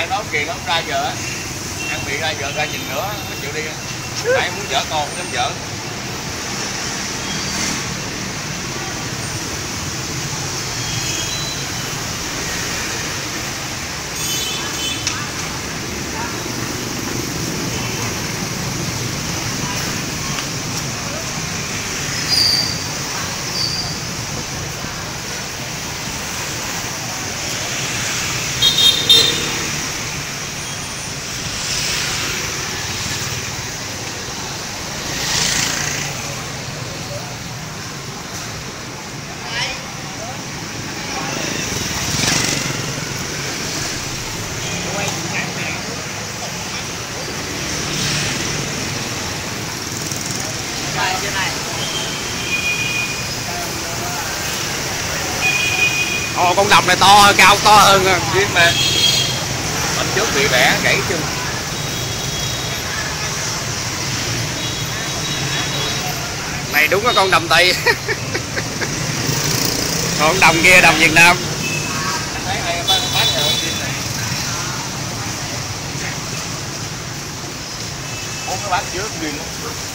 nói kìa nó ra giờ á, ăn bị ra giờ ra chừng nữa nó chịu đi, tại muốn chở con không dám chở. Ồ, con đầm này to, cao to hơn à. Biết mà bên trước bị bẻ gãy chân. Này đúng là con đầm Tây. Còn đầm kia đầm Việt Nam. Thấy ai bán rồi này. 4 cái bát trước riêng.